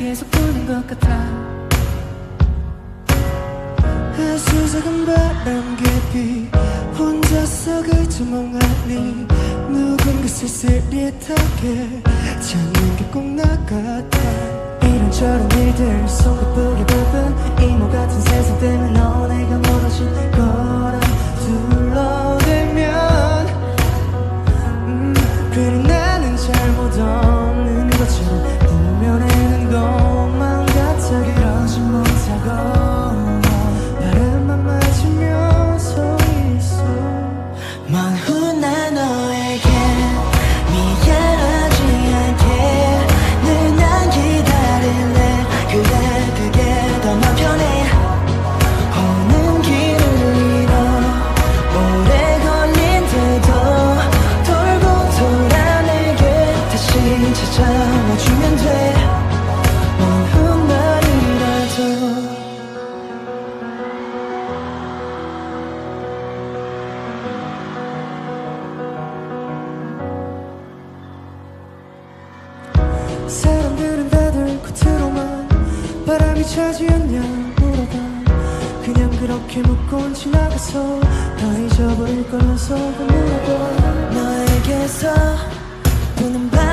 계속 부는 것 같아. 수작은 바람 깊이 혼자서 그저멍하니 누군가 쓸쓸히하게 찾는 게 꼭 나 같아. 이런저런 일들 손바쁘게 바쁜 이모 같은 세상 때문에 너 내가 멀어질 거라 둘러대면 괜히 나는 잘못 없는 것처럼 보면에는 것만 같아. 그러지 못하고 바람만 맞으며 서 있어. 먼 훗날 너에게 미안하지 않게 늘 난 기다릴래. 그래 그게 더 맘 편해. 오는 길을 잃어 오래 걸린데도 돌고 돌아 내게 다시 찾아와주면 돼. 먼 훗날이라도. 사람들은 다들 겉으로만 바람이 차지했냐 물어봐. 그냥 그렇게 묻곤 지나가서 다 잊어버릴 거면서 물어봐. 너에게서 부는 바람